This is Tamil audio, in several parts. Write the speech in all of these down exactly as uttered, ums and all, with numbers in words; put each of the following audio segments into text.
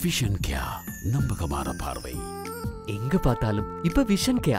விஷன் கியா, நம்பகமான பார்வை. எங்க பார்த்தாலும் இப்ப விஷன் கியா.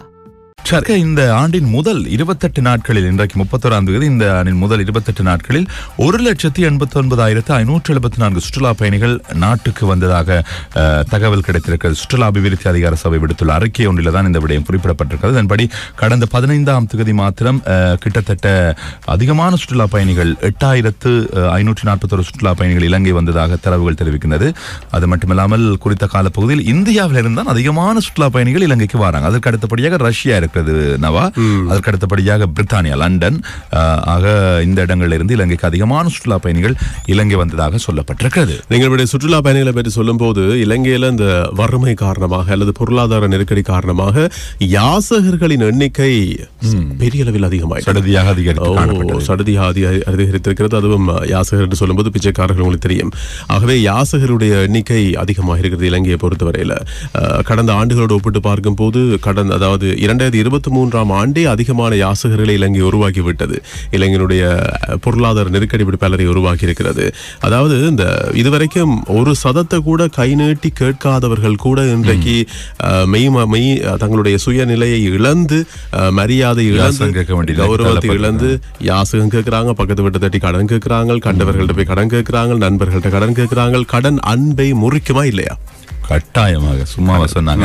இந்த ஆண்டின் முதல் இருபத்தெட்டு நாட்களில் இன்றைக்கு முப்பத்தோராம் தேதி இந்த ஆண்டின் முதல் இருபத்தெட்டு நாட்களில் ஒரு லட்சத்தி எண்பத்தி ஒன்பதாயிரத்து ஐநூற்று எழுபத்தி நான்கு சுற்றுலா பயணிகள் நாட்டுக்கு வந்ததாக தகவல் கிடைத்திருக்கிறது. சுற்றுலா அபிவிருத்தி அதிகார சபை விடுத்துள்ள அறிக்கை ஒன்றில் தான் இந்த விடயம் குறிப்பிடப்பட்டிருக்கிறது. அதன்படி கடந்த பதினைந்தாம் தேதி மாத்திரம் கிட்டத்தட்ட அதிகமான சுற்றுலா பயணிகள் எட்டாயிரத்து ஐநூற்றி நாற்பத்தி ஒரு சுற்றுலா பயணிகள் இலங்கை வந்ததாக தரவுகள் தெரிவிக்கின்றது. அது மட்டுமில்லாமல் குறித்த காலப்பகுதியில் இந்தியாவில் இருந்தால் அதிகமான சுற்றுலா பயணிகள் இலங்கைக்கு வராங்க. அதற்கு அடுத்தபடியாக ரஷ்யா இருக்கிறது நவா, அதற்கு அடுத்தபடியாக பிரித்தானியா, லண்டன் ஆக இந்த இடங்களில் இருந்து இலங்கைக்கு அதிகமான சுற்றுலா பயணிகள் இலங்கை வந்ததாக சொல்லப்பட்டிருக்கிறது. நீங்களுடைய சுற்றுலா பயணிகளை பற்றி சொல்லும் போது இலங்கையில இந்த வறுமை காரணமாக அல்லது பொருளாதார நெருக்கடி காரணமாக யாசகர்களின் எண்ணிக்கை பெரிய அளவில் அதிகமாக சடுதியாக அதிகரித்து சடுதியாக அதிகரித்திருக்கிறது. அதுவும் யாசகர் என்று சொல்லும்போது பிச்சைக்காரர்கள் உங்களுக்கு தெரியும். ஆகவே யாசகருடைய எண்ணிக்கை அதிகமாக இருக்கிறது இலங்கையை பொறுத்தவரையில. கடந்த ஆண்டுகளோடு ஒப்பிட்டு பார்க்கும் போது கடந்த அதாவது இரண்டாயிரத்தி இருபத்தி மூன்றாம் ஆண்டே அதிகமான யாசகர்களை இலங்கை உருவாக்கிவிட்டது. இலங்கையினுடைய பொருளாதார நெருக்கடி பலரை உருவாக்கி இருக்கிறது. அதாவது இந்த இதுவரைக்கும் ஒரு சதத்தை கூட கை நீட்டி கேட்காதவர்கள் கூட இன்றைக்கு மெய் மெய் தங்களுடைய சுயநிலையை இழந்து மரியாதை இழந்து கௌரவத்தை இழந்து யாசகம் கேட்கிறாங்க, பக்கத்து வீட்டை தட்டி கடன் கேட்கிறாங்க, கண்டவர்கள்ட்ட போய் கடன் கேட்கிறாங்க, நண்பர்கள்ட்ட கடன் கேட்கிறாங்க. கடன் அன்பை முறிக்குமா இல்லையா? கட்டாயமாக சும்மாவா சொன்னாங்க.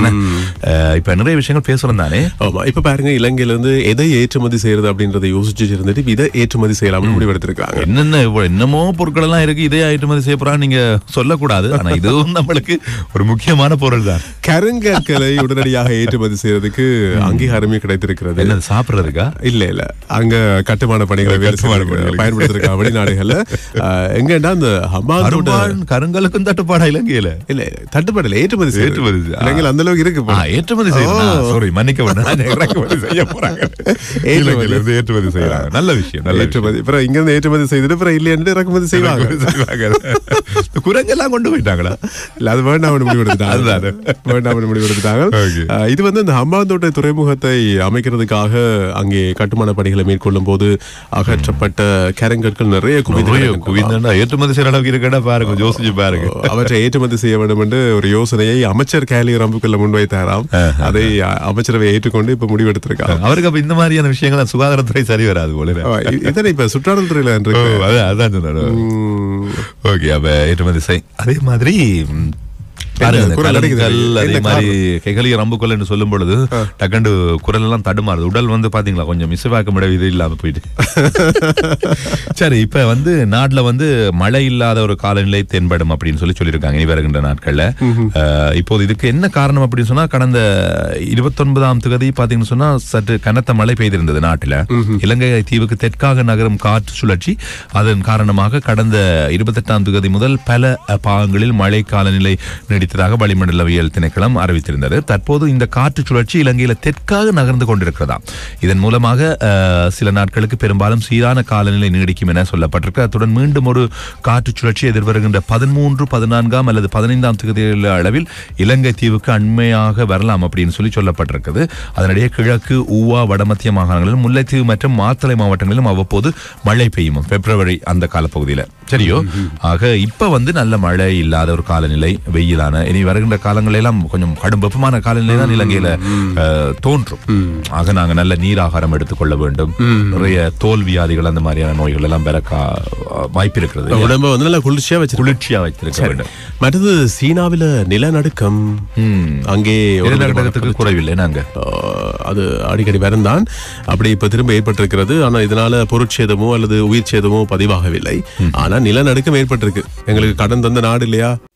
இப்ப நிறைய விஷயங்கள் பேசுறோம் தானே. ஆமா, இப்ப பாருங்க இலங்கையில இருந்து எதை ஏற்றுமதி செய்யறது அப்படின்றத யோசிச்சு இருந்துட்டு இதை ஏற்றுமதி செய்யலாம்னு முடிவெடுத்திருக்காங்க. என்னென்ன என்னமோ பொருட்கள் எல்லாம் இருக்கு, இதே ஏற்றுமதி செய்யப்படுறாங்க நீங்க சொல்லக்கூடாது. ஆனா இதுவும் நம்மளுக்கு ஒரு முக்கியமான பொருள் தான். கருங்கற்களை உடனடியாக ஏற்றுமதி செய்யறதுக்கு அங்கீகாரமே கிடைத்திருக்கிறது. என்ன சாப்பிடுறதுக்கா? இல்ல இல்ல, அங்க கட்டுமான பணிகளை பயன்படுத்திருக்காங்க வெளிநாடுகள்ல. எங்கன்னா அந்த கருங்கலுக்கும் தட்டுப்பாடா இலங்கையில? இல்ல தட்டுப்பாடு ஏற்றுமதி ஏற்றுமதி இலங்கையில் அந்த அளவுக்கு இருக்கு. ஏற்றுமதி சாரி மன்னிக்க செய்ய போறாங்க. ஏற்றுமதி செய்யறாங்க, நல்ல விஷயம். நல்ல ஏற்றுமதி அப்புறம் இங்க இருந்து ஏற்றுமதி செய்துட்டு அப்புறம் இல்லைன்னு இறக்குமதி செய்வாங்க. குரங்கெல்லாம் கொண்டு போயிட்டாங்களா? இல்ல அது வேண்டாம் முடிவெடுத்துட்டாங்க. வேண்டாம் முடிவெடுத்துட்டாங்க. இது வந்து இந்த ஹம்பாந்தோட்டை துறைமுகத்தை அமைக்கிறதுக்காக அங்கே கட்டுமான பணிகளை மேற்கொள்ளும் போது அகற்றப்பட்ட கருங்கற்கள் நிறைய குவிந்து ஏற்றுமதி செய்யற அளவுக்கு இருக்கா பாருங்க, யோசிச்சு பாருங்க. அவற்றை ஏற்றுமதி செய்ய வேண்டும் என்று ஒரு யோசனையை அமைச்சர் கேலி ரம்புக்குள்ள முன்வைத்தாராம். அதை அமைச்சரவை ஏற்றுக்கொண்டு இப்ப முடிவெடுத்திருக்காங்க. அவருக்கு அப்ப இந்த மாதிரியான விஷயங்கள் சுகாதாரத்துறை சரி வராது போல. இதனை இப்ப சுற்றுலாத்துறையில அதான் சொன்னாரு. ஓகே, அப்ப ஏற்றுமதி செய். அதே மாதிரி ரம்புக்குள் என்று சொல்லும் பொழுது டக்கண்டு குரல் எல்லாம் தடுமாறுது. உடல் வந்து பாத்தீங்களா கொஞ்சம் இசைவாக்க முடியாது, இது இல்லாம போயிட்டு. சரி, இப்ப வந்து நாட்டுல வந்து மழை இல்லாத ஒரு காலநிலை தென்படும் அப்படின்னு சொல்லி சொல்லியிருக்காங்க இனி வருகின்ற நாட்கள்ல. இப்போது இதுக்கு என்ன காரணம் அப்படின்னு சொன்னா, கடந்த இருபத்தி ஒன்பதாம் தேதி பாத்தீங்கன்னு சொன்னா சற்று கனத்த மழை பெய்திருந்தது நாட்டுல. இலங்கை தீவுக்கு தெற்காக நகரும் காற்று சுழற்சி அதன் காரணமாக கடந்த இருபத்தி எட்டாம் தேதி முதல் பல பாகங்களில் மழை காலநிலை நீடித்ததாக வளிமண்டலவியல் திணைக்களம் அறிவித்திருந்தது. தற்போது இந்த காற்று சுழற்சி இலங்கையில தெற்காக நகர்ந்து கொண்டிருக்கிறதா. இதன் மூலமாக சில நாட்களுக்கு பெரும்பாலும் சீரான காலநிலை நீடிக்கும் என சொல்லப்பட்டிருக்கு. அத்துடன் மீண்டும் ஒரு காற்று சுழற்சி எதிர்வருகின்ற பதிமூன்று பதினான்காம் அல்லது பதினைந்தாம் தேதி அளவில் இலங்கை தீவுக்கு அண்மையாக வரலாம் அப்படின்னு சொல்லி சொல்லப்பட்டிருக்கிறது. அதனிடையே கிழக்கு ஊவா வடமத்திய மாகாணங்களிலும் முல்லைத்தீவு மற்றும் மாத்தளை மாவட்டங்களிலும் அவ்வப்போது மழை பெய்யும் பிப்ரவரி அந்த காலப்பகுதியில. சரியோ, ஆக இப்ப வந்து நல்ல மழை இல்லாத ஒரு காலநிலை, வெயிலான இனி வருகின்ற காலங்கள் எல்லாம் கொஞ்சம் கடும் வெப்பமான காலநிலை தான் இலங்கையில தோன்றும். ஆக நாங்க நல்ல நீராகாரம் எடுத்துக்கொள்ள வேண்டும். நிறைய தோல் வியாதிகள் அந்த மாதிரியான நோய்கள் எல்லாம் பெற வாய்ப்பு இருக்கிறது. உடம்பு வந்து நல்லா குளிர்ச்சியா வச்சு குளிர்ச்சியா வைத்திருக்க வேண்டும். மற்றது சீனாவில நிலநடுக்கம், அங்கே நிலநடுக்கத்துக்கு குறைவில்லை. நாங்க அது அடிக்கடி வரந்தான் அப்படி இப்ப திரும்ப ஏற்பட்டிருக்கிறது. ஆனா இதனால பொருட்சேதமோ அல்லது உயிர் சேதமோ பதிவாகவில்லை. ஆனா நிலநடுக்கம் ஏற்பட்டிருக்கு. எங்களுக்கு கடன் தந்த நாடு இல்லையா?